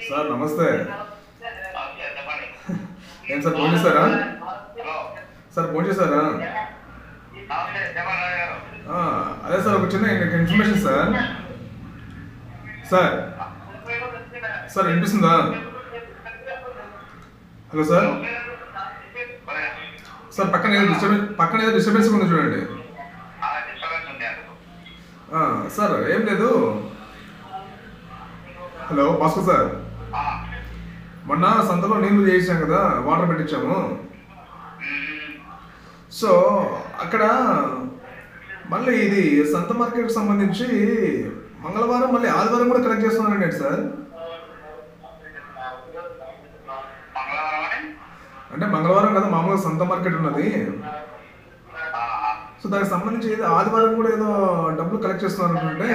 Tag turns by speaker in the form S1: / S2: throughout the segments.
S1: Sir నమస్తే. ఏం sir phone చేశారా? సార్ ఫోన్ చేశారా? అదే సార్ ఒక చిన్న ఇన్ఫర్మేషన్ సార్. సార్ సార్ వినిపిస్తుందా? Hello sir. సార్ పక్కన ఏదో డిస్టర్బెన్స్ ఉంది చూడండి. సార్ ఏం లేదు. హలో భాస్కర్ సార్, మొన్న సంతలో నీళ్లు చేసాం కదా, వాటర్ పెట్టించాము. సో అక్కడ మళ్ళీ ఇది సంత మార్కెట్కి సంబంధించి మంగళవారం మళ్ళీ ఆదివారం కూడా కలెక్ట్ చేస్తున్నారండి సార్. అంటే మంగళవారం కదా మామూలుగా సంత మార్కెట్ ఉన్నది. సో దానికి సంబంధించి ఏదో ఆదివారం కూడా ఏదో డబ్బులు కలెక్ట్ చేస్తున్నారు అంటే.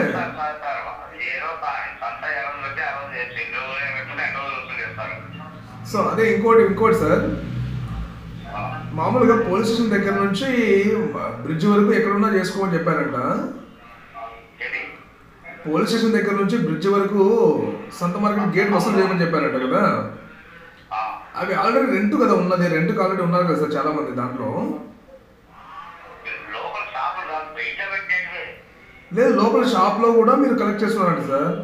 S1: సో అదే ఇంకోటి సార్, మామూలుగా పోలీస్ స్టేషన్ దగ్గర నుంచి బ్రిడ్జ్ వరకు ఎక్కడున్నా చేసుకోమని చెప్పారంట. పోలీస్ స్టేషన్ దగ్గర నుంచి బ్రిడ్జ్ వరకు సంత మార్కెట్ గేట్ వసూలు చేయమని చెప్పారంట కదా. అవి ఆల్రెడీ రెంట్ కదా ఉన్నది, రెంట్కి ఆల్రెడీ ఉన్నారు కదా సార్ చాలా మంది దాంట్లో. లేదు, లోపల షాప్లో కూడా మీరు కలెక్ట్ చేస్తున్నారంట సార్.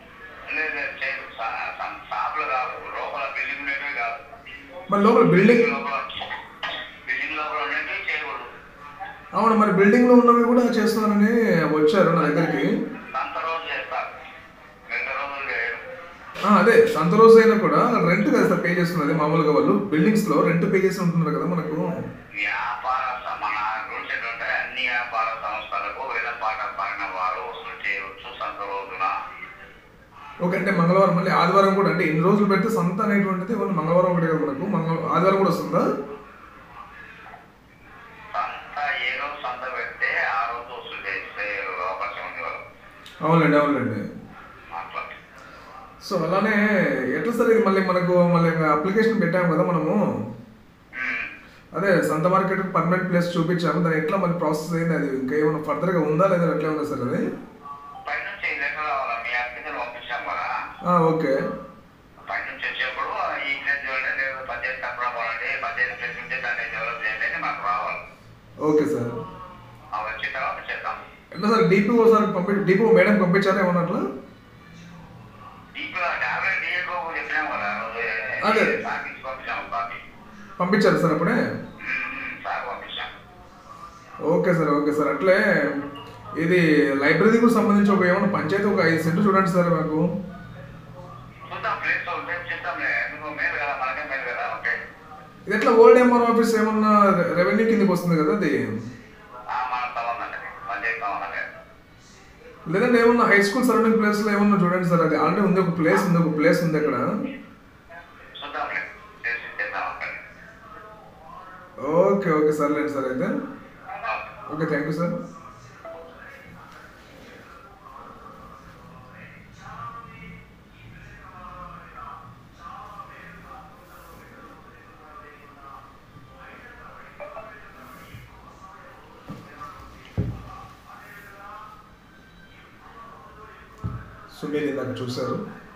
S1: మరి లోపల బిల్డింగ్, అవును మరి బిల్డింగ్లో ఉన్నవి కూడా చేస్తున్నారని వచ్చారు నా దగ్గరికి. అదే సంత రోజు అయినా కూడా రెంట్ కదా సార్ పే చేస్తున్నది. మామూలుగా వాళ్ళు బిల్డింగ్స్లో రెంట్ పే చేసి ఉంటున్నారు కదా మనకు. ఓకే, అంటే మంగళవారం మళ్ళీ ఆదివారం కూడా, అంటే ఎన్ని రోజులు పెడితే సంత అనేటువంటిది మంగళవారం ఒకటి కదా మనకు, ఆదివారం కూడా వస్తుందా? అవునండి. సో అలానే ఎట్లా సార్ ఇది మళ్ళీ మళ్ళీ అప్లికేషన్ పెట్టాము కదా మనము. అదే సంత మార్కెట్ పర్మనెంట్ ప్లేస్ చూపించాము, దాని ఎట్లా మళ్ళీ ప్రాసెస్ అయింది, అది ఇంకా ఏమైనా ఫర్దర్గా ఉందా లేదా ఎట్లా ఉందా సార్ అది? Okay okay sir. ఎట్లా sir DPO sir DPO madam పంపించారా ఏమన్నా అట్లా? అదే పంపించారు సార్ అప్పుడే. Okay sir. అట్లే ఇది లైబ్రరీకి సంబంధించి ఒక ఏమన్నా పంచాయతీ ఒక 5 సెంట్లు చూడండి సార్ మాకు. ఇది ఎట్లా ఓల్డ్ ఎంఆర్ ఆఫీస్ ఏమన్నా రెవెన్యూ కిందకి వస్తుంది కదా అది? లేదంటే ఏమన్నా హై స్కూల్ సరౌండింగ్ ప్లేస్లో ఏమన్నా చూడండి సార్. అది ఆల్రెడీ ఉంది, ఒక ప్లేస్ ఉంది అక్కడ. ఓకే సర్లేండి సార్ అయితే. Okay, thank you sir. So మీరు ఇందాక చూశారు,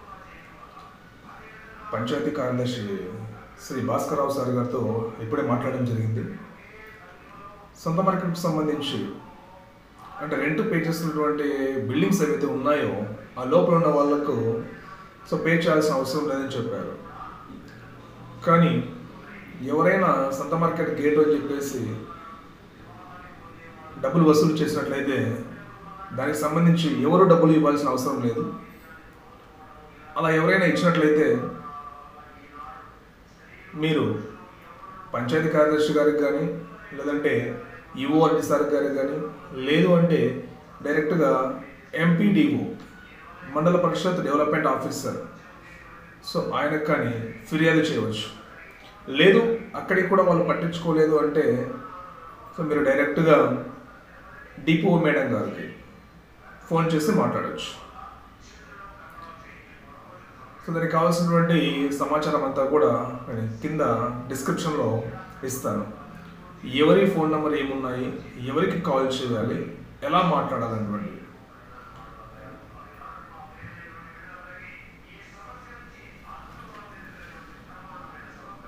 S1: పంచాయతీ కార్యదర్శి శ్రీ భాస్కర్ రావు సార్ గారితో ఇప్పుడే మాట్లాడడం జరిగింది. సొంత మార్కెట్కి సంబంధించి అంటే రెంట్ పే చేస్తున్నటువంటి బిల్డింగ్స్ ఏవైతే ఉన్నాయో ఆ లోపల ఉన్న వాళ్ళకు సో పే చేయాల్సిన అవసరం లేదని చెప్పారు. కానీ ఎవరైనా సొంత మార్కెట్ గేట్ అని చెప్పేసి డబ్బులు వసూలు చేసినట్లయితే దానికి సంబంధించి ఎవరు డబ్బులు ఇవ్వాల్సిన అవసరం లేదు. అలా ఎవరైనా ఇచ్చినట్లయితే మీరు పంచాయతీ కార్యదర్శి గారికి కానీ, లేదంటే ఈఓఆర్డి సార్ గారికి కానీ, లేదు అంటే డైరెక్ట్గా ఎంపీడీఓ మండల పరిషత్ డెవలప్మెంట్ ఆఫీసర్ సో ఆయనకు కానీ ఫిర్యాదు చేయవచ్చు. లేదు అక్కడికి కూడా వాళ్ళు పట్టించుకోలేదు అంటే సో మీరు డైరెక్ట్గా డిపిఓ మేడం గారికి ఫోన్ చేసి మాట్లాడవచ్చు. సో దానికి కావాల్సినటువంటి సమాచారం అంతా కూడా నేను కింద డిస్క్రిప్షన్లో ఇస్తాను. ఎవరి ఫోన్ నెంబర్ ఏమున్నాయి, ఎవరికి కాల్ చేయాలి, ఎలా మాట్లాడాలన్నటువంటి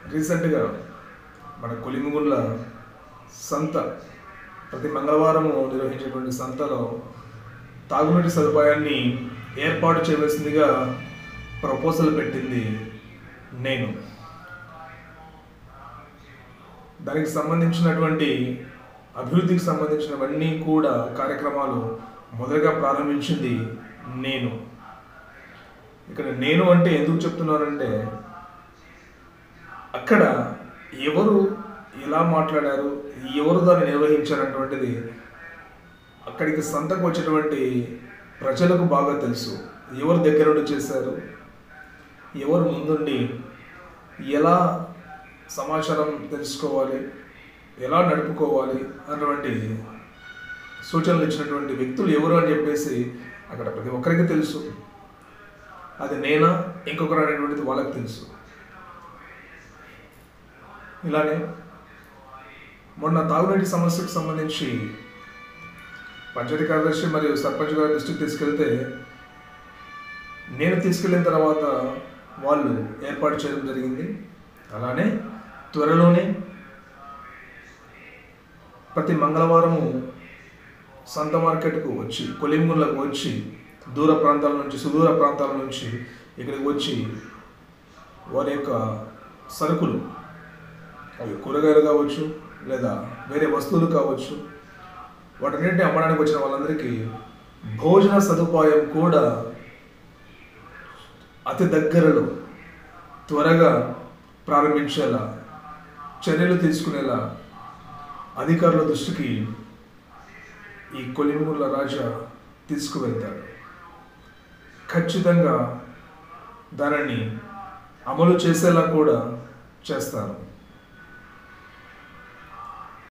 S1: రీసెంట్గా మన కొలిమిగుండ్ల సంత ప్రతి మంగళవారము నిర్వహించేటువంటి సంతలో తాగునీటి సదుపాయాన్ని ఏర్పాటు చేయవలసిందిగా ప్రపోజల్ పెట్టింది నేను. దానికి సంబంధించినటువంటి అభివృద్ధికి సంబంధించినవన్నీ కూడా కార్యక్రమాలు మొదటగా ప్రారంభించింది నేను. ఇక్కడ నేను అంటే ఎందుకు చెప్తున్నానంటే, అక్కడ ఎవరు ఎలా మాట్లాడారు, ఎవరు దాన్ని నిర్వహించారన్నటువంటిది అక్కడికి సంతకు వచ్చేటువంటి ప్రజలకు బాగా తెలుసు. ఎవరు దగ్గరుండి చేశారు, ఎవరు ముందుండి ఎలా సమాచారం తెలుసుకోవాలి, ఎలా నడుపుకోవాలి అన్నటువంటి సూచనలు ఇచ్చినటువంటి వ్యక్తులు ఎవరు అని చెప్పేసి అక్కడ ప్రతి ఒక్కరికి తెలుసు. అది నేనా ఇంకొకరు అనేటువంటిది వాళ్ళకి తెలుసు. ఇలానే మొన్న తాగునీటి సమస్యకు సంబంధించి పంచాయతీ కార్యదర్శి మరియు సర్పంచ్ గారి దృష్టికి తీసుకెళ్తే, నేను తీసుకెళ్ళిన తర్వాత వాళ్ళు ఏర్పాటు చేయడం జరిగింది. అలానే త్వరలోనే ప్రతి మంగళవారము సంత మార్కెట్కు వచ్చి, కొలిమిగుండ్లకు వచ్చి, దూర ప్రాంతాల నుంచి సుదూర ప్రాంతాల నుంచి ఇక్కడికి వచ్చి వారి యొక్క సరుకులు, అవి కూరగాయలు కావచ్చు లేదా వేరే వస్తువులు కావచ్చు, వాటన్నింటినీ అమ్మడానికి వచ్చిన వాళ్ళందరికీ భోజన సదుపాయం కూడా అతి దగ్గరలో త్వరగా ప్రారంభించేలా చర్యలు తీసుకునేలా అధికారుల దృష్టికి ఈ కొలిమిగుండ్ల రాజా తీసుకువెళ్తాడు. ఖచ్చితంగా దానిని అమలు చేసేలా కూడా చేస్తారు.